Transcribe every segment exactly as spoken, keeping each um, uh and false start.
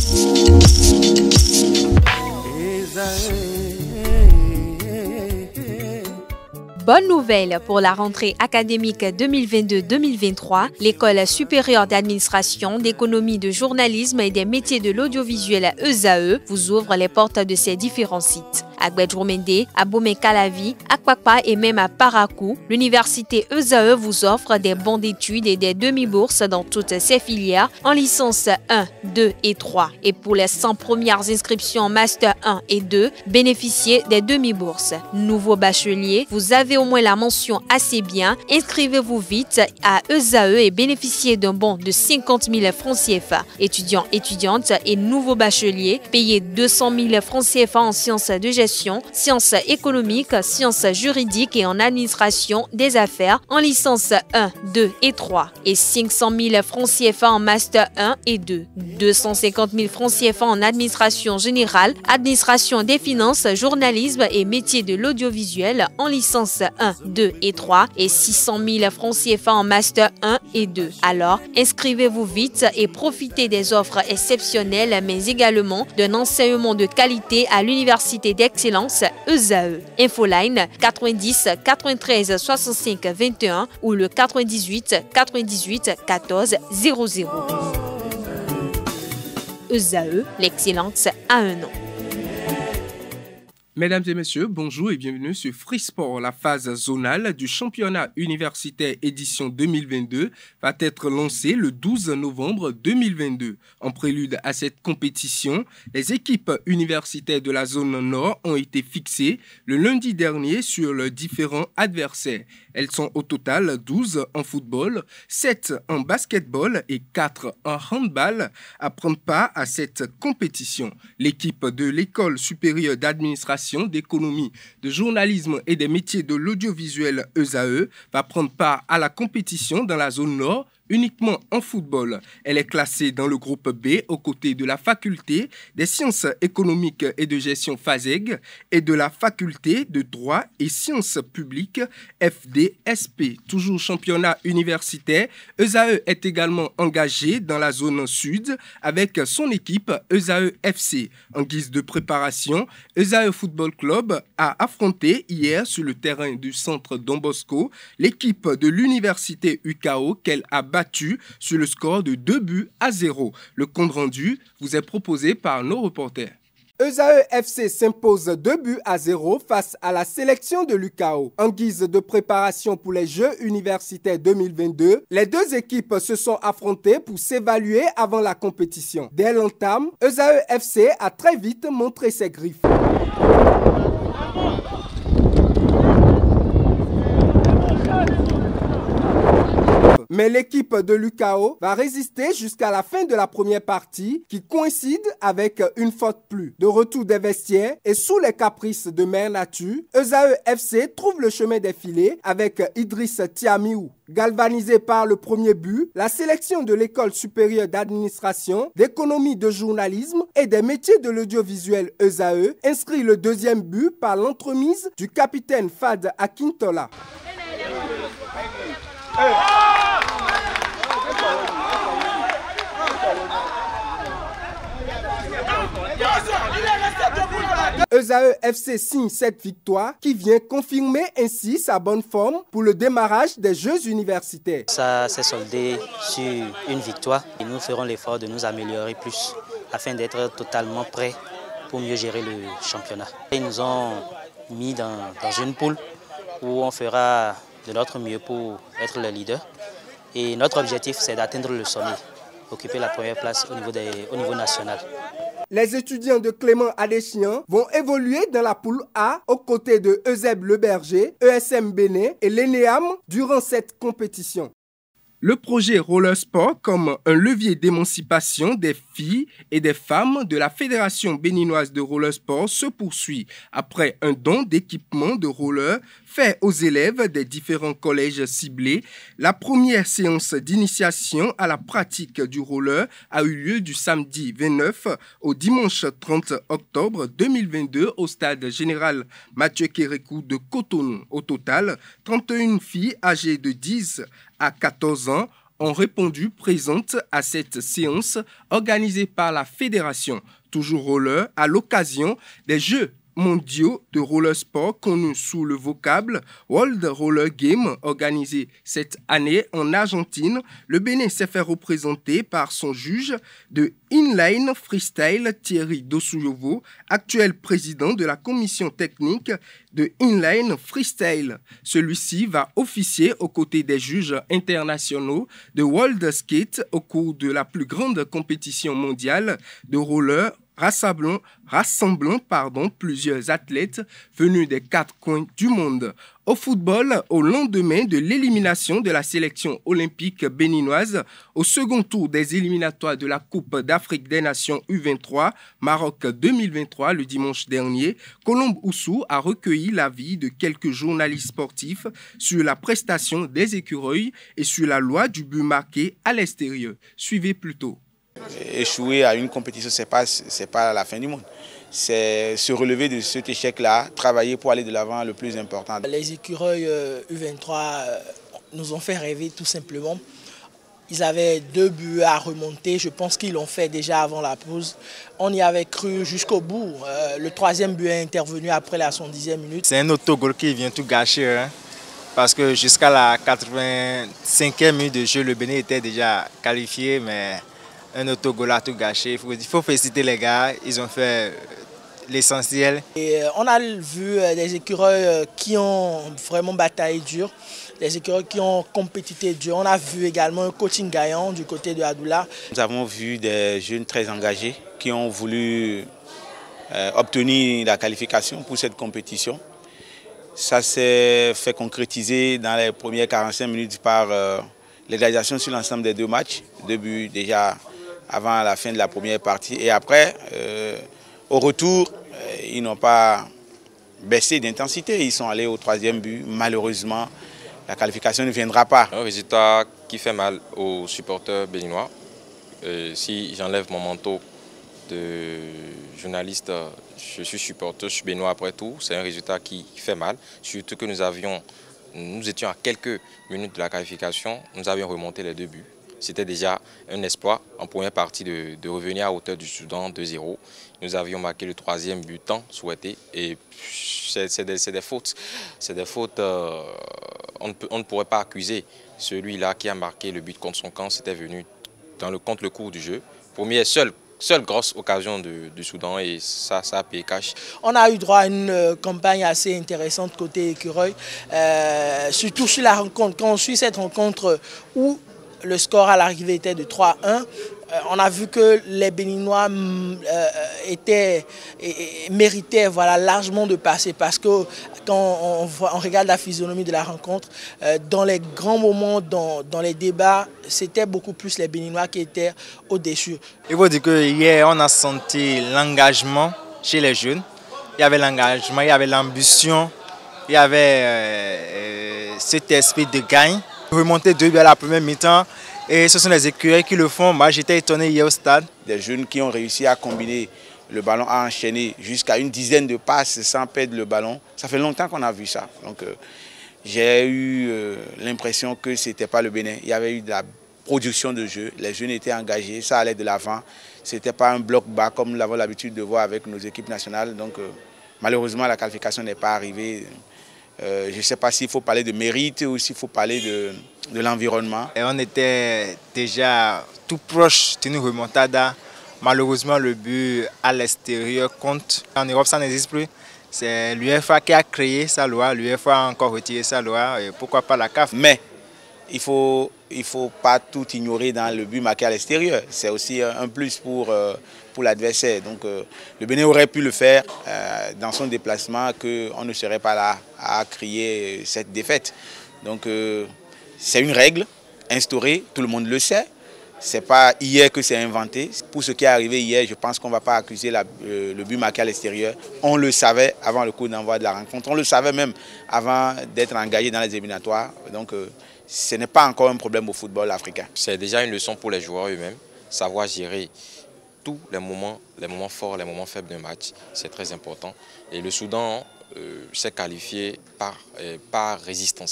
Bonne nouvelle pour la rentrée académique deux mille vingt-deux deux mille vingt-trois, l'École supérieure d'administration, d'économie, de journalisme et des métiers de l'audiovisuel E S A E vous ouvre les portes de ses différents sites. À Guedjomende, à Bomé-Calavi, à Kwakpa et même à Parakou, l'université E S A E vous offre des bons d'études et des demi-bourses dans toutes ses filières en licence un, deux et trois. Et pour les cent premières inscriptions en master un et deux, bénéficiez des demi-bourses. Nouveau bachelier, vous avez au moins la mention assez bien, inscrivez-vous vite à E S A E et bénéficiez d'un bon de cinquante mille francs C F A. Étudiants, étudiantes et nouveaux bacheliers, payez deux cent mille francs C F A en sciences de gestion, sciences économiques, sciences juridiques et en administration des affaires en licence un, deux et trois et cinq cent mille francs C F A en master un et deux, deux cent cinquante mille francs C F A en administration générale, administration des finances, journalisme et métiers de l'audiovisuel en licence un, deux et trois et six cent mille francs C F A en master un et deux. Alors, inscrivez-vous vite et profitez des offres exceptionnelles mais également d'un enseignement de qualité à l'université d'Aix-Excellence E S A E. Infoline quatre-vingt-dix quatre-vingt-treize soixante-cinq vingt et un ou le quatre-vingt-dix-huit quatre-vingt-dix-huit quatorze zéro zéro. E S A E, l'excellence a un nom. Mesdames et messieurs, bonjour et bienvenue sur Free Sport. La phase zonale du championnat universitaire édition deux mille vingt-deux va être lancée le douze novembre deux mille vingt-deux. En prélude à cette compétition, les équipes universitaires de la zone nord ont été fixées le lundi dernier sur leurs différents adversaires. Elles sont au total douze en football, sept en basketball et quatre en handball à prendre part à cette compétition. L'équipe de l'École supérieure d'administration, d'économie, de journalisme et des métiers de l'audiovisuel E S A E va prendre part à la compétition dans la zone nord uniquement en football. Elle est classée dans le groupe B aux côtés de la faculté des sciences économiques et de gestion FASEG et de la faculté de droit et sciences publiques F D S P. Toujours championnat universitaire, E S A E est également engagé dans la zone sud avec son équipe E S A E F C. En guise de préparation, E S A E Football Club a affronté hier sur le terrain du centre Don Bosco l'équipe de l'université U K O qu'elle a battu sur le score de deux buts à zéro. Le compte rendu vous est proposé par nos reporters. E S A E F C s'impose deux buts à zéro face à la sélection de l'U K O. En guise de préparation pour les Jeux universitaires deux mille vingt-deux, les deux équipes se sont affrontées pour s'évaluer avant la compétition. Dès l'entame, E S A E F C a très vite montré ses griffes. Mais l'équipe de l'U K O va résister jusqu'à la fin de la première partie qui coïncide avec une faute plus. De retour des vestiaires et sous les caprices de Mère Nature, E S A E F C trouve le chemin des filets avec Idriss Tiamiou. Galvanisé par le premier but, la sélection de l'École supérieure d'administration, d'économie, de journalisme et des métiers de l'audiovisuel E S A E inscrit le deuxième but par l'entremise du capitaine Fad Akintola. Hey. E S A E F C signe cette victoire qui vient confirmer ainsi sa bonne forme pour le démarrage des Jeux universitaires. Ça s'est soldé sur une victoire et nous ferons l'effort de nous améliorer plus afin d'être totalement prêts pour mieux gérer le championnat. Ils nous ont mis dans, dans une poule où on fera de notre mieux pour être le leader. Et notre objectif, c'est d'atteindre le sommet, occuper la première place au niveau, des, au niveau national. Les étudiants de Clément Adéchian vont évoluer dans la poule A aux côtés de E S E B Le Berger, E S M Bénin et l'E N E A M durant cette compétition. Le projet Roller Sport comme un levier d'émancipation des filles et des femmes de la Fédération béninoise de roller sport se poursuit après un don d'équipement de roller fait aux élèves des différents collèges ciblés. La première séance d'initiation à la pratique du roller a eu lieu du samedi vingt-neuf au dimanche trente octobre deux mille vingt-deux au stade général Mathieu Kérékou de Cotonou. Au total, trente et une filles âgées de dix à quatorze ans ont répondu présentes à cette séance organisée par la Fédération Toujours Roller à l'occasion des Jeux mondiaux de roller sport connus sous le vocable World Roller Game organisé cette année en Argentine. Le Bénin s'est fait représenter par son juge de inline freestyle Thierry Dosouyovo, actuel président de la commission technique de inline freestyle. Celui-ci va officier aux côtés des juges internationaux de World Skate au cours de la plus grande compétition mondiale de roller rassemblant, rassemblant pardon, plusieurs athlètes venus des quatre coins du monde. Au football, au lendemain de l'élimination de la sélection olympique béninoise au second tour des éliminatoires de la Coupe d'Afrique des Nations U vingt-trois, Maroc deux mille vingt-trois, le dimanche dernier, Colombe Oussou a recueilli l'avis de quelques journalistes sportifs sur la prestation des écureuils et sur la loi du but marqué à l'extérieur. Suivez plutôt. Échouer à une compétition, ce n'est pas, c'est pas la fin du monde. C'est se relever de cet échec-là, travailler pour aller de l'avant le plus important. Les écureuils U vingt-trois nous ont fait rêver tout simplement. Ils avaient deux buts à remonter, je pense qu'ils l'ont fait déjà avant la pause. On y avait cru jusqu'au bout. Le troisième but est intervenu après la soixante-dixième minute. C'est un autogol qui vient tout gâcher, hein, parce que jusqu'à la quatre-vingt-cinquième minute de jeu, le Bénin était déjà qualifié, mais un autogol a tout gâché. Il faut, il faut féliciter les gars, ils ont fait l'essentiel. Et on a vu des écureuils qui ont vraiment bataillé dur, des écureuils qui ont compétité dur. On a vu également un coaching gagnant du côté de Adoula. Nous avons vu des jeunes très engagés qui ont voulu euh, obtenir la qualification pour cette compétition. Ça s'est fait concrétiser dans les premières quarante-cinq minutes par euh, l'égalisation sur l'ensemble des deux matchs. Deux buts déjà avant la fin de la première partie. Et après, euh, au retour, euh, ils n'ont pas baissé d'intensité. Ils sont allés au troisième but. Malheureusement, la qualification ne viendra pas. Un résultat qui fait mal aux supporters béninois. Euh, si j'enlève mon manteau de journaliste, je suis supporter, je suis béninois après tout. C'est un résultat qui fait mal. Surtout que nous avions, nous étions à quelques minutes de la qualification. Nous avions remonté les deux buts. C'était déjà un exploit en première partie de, de revenir à hauteur du Soudan deux zéro. Nous avions marqué le troisième but tant souhaité et c'est des, des fautes. C'est des fautes, euh, on, ne peut, on ne pourrait pas accuser celui-là qui a marqué le but contre son camp. C'était venu dans le, contre le cours du jeu. Première, seule, seule grosse occasion de, du Soudan et ça, ça a payé cash. On a eu droit à une euh, campagne assez intéressante côté écureuil, euh, surtout sur la rencontre. Quand on suit cette rencontre où le score à l'arrivée était de trois un. Euh, on a vu que les Béninois euh, étaient, et, et, méritaient voilà, largement de passer parce que quand on, voit, on regarde la physionomie de la rencontre, euh, dans les grands moments, dans, dans les débats, c'était beaucoup plus les Béninois qui étaient au-dessus. Il faut dire que hier, on a senti l'engagement chez les jeunes. Il y avait l'engagement, il y avait l'ambition, il y avait euh, cet esprit de gagne. Remonter deux buts à la première mi-temps et ce sont les écureuils qui le font. Moi j'étais étonné hier au stade. Des jeunes qui ont réussi à combiner le ballon, à enchaîner jusqu'à une dizaine de passes sans perdre le ballon. Ça fait longtemps qu'on a vu ça. Donc euh, j'ai eu euh, l'impression que ce n'était pas le Bénin. Il y avait eu de la production de jeu, les jeunes étaient engagés, ça allait de l'avant. Ce n'était pas un bloc bas comme nous l'avons l'habitude de voir avec nos équipes nationales. Donc euh, malheureusement la qualification n'est pas arrivée. Euh, je ne sais pas s'il faut parler de mérite ou s'il faut parler de, de l'environnement. On était déjà tout proche d'une remontada. Malheureusement, le but à l'extérieur compte. En Europe, ça n'existe plus. C'est l'UEFA qui a créé sa loi. L'UEFA a encore retiré sa loi. Et pourquoi pas la C A F? Mais il ne faut, il faut pas tout ignorer dans le but marqué à l'extérieur. C'est aussi un plus pour... Euh, pour l'adversaire. Donc euh, le Bénin aurait pu le faire euh, dans son déplacement, qu'on ne serait pas là à crier cette défaite. Donc euh, c'est une règle instaurée, tout le monde le sait. Ce n'est pas hier que c'est inventé. Pour ce qui est arrivé hier, je pense qu'on ne va pas accuser la, euh, le but marqué à l'extérieur. On le savait avant le coup d'envoi de la rencontre. On le savait même avant d'être engagé dans les éliminatoires. Donc euh, ce n'est pas encore un problème au football africain. C'est déjà une leçon pour les joueurs eux-mêmes, savoir gérer tous les moments, les moments forts, les moments faibles d'un match, c'est très important. Et le Soudan euh, s'est qualifié par, euh, par résistance.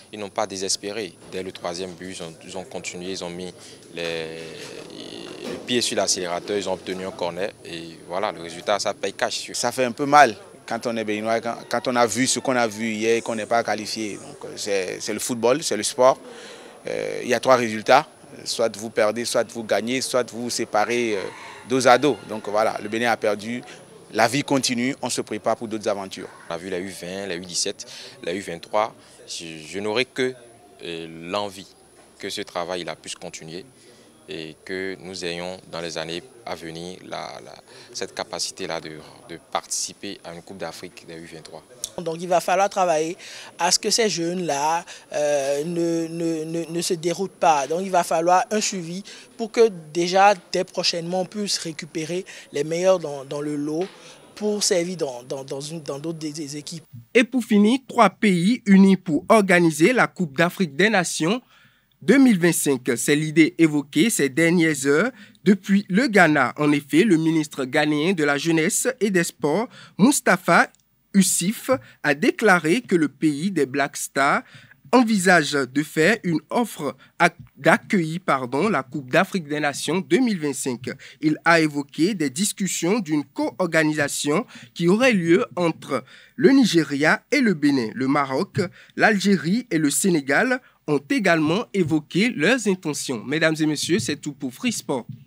ils n'ont pas désespéré. Dès le troisième but, ils ont, ils ont continué, ils ont mis les, le pied sur l'accélérateur, ils ont obtenu un corner et voilà, le résultat, ça paye cash. Ça fait un peu mal quand on est béninois, quand, quand on a vu ce qu'on a vu hier et qu'on n'est pas qualifié. C'est le football, c'est le sport. Euh, il y a trois résultats, soit vous perdez, soit vous gagnez, soit vous vous séparez euh, dos à dos. Donc voilà, le Bénin a perdu. La vie continue, on se prépare pour d'autres aventures. On a vu la U vingt, la U dix-sept, la U vingt-trois. Je, je n'aurai que euh, l'envie que ce travail il a pu continuer et que nous ayons dans les années à venir la, la, cette capacité-là de, de participer à une Coupe d'Afrique des U vingt-trois. Donc il va falloir travailler à ce que ces jeunes-là euh, ne, ne, ne, ne se déroutent pas. Donc il va falloir un suivi pour que déjà dès prochainement on puisse récupérer les meilleurs dans, dans le lot pour servir dans d'autres dans, dans, dans des, des équipes. Et pour finir, trois pays unis pour organiser la Coupe d'Afrique des Nations deux mille vingt-cinq. C'est l'idée évoquée ces dernières heures depuis le Ghana. En effet, le ministre ghanéen de la Jeunesse et des Sports, Moustapha Ussif, a déclaré que le pays des Black Stars envisage de faire une offre d'accueillir pardon, la Coupe d'Afrique des Nations deux mille vingt-cinq. Il a évoqué des discussions d'une co-organisation qui aurait lieu entre le Nigeria et le Bénin. Le Maroc, l'Algérie et le Sénégal ont également évoqué leurs intentions. Mesdames et messieurs, c'est tout pour Free Sport.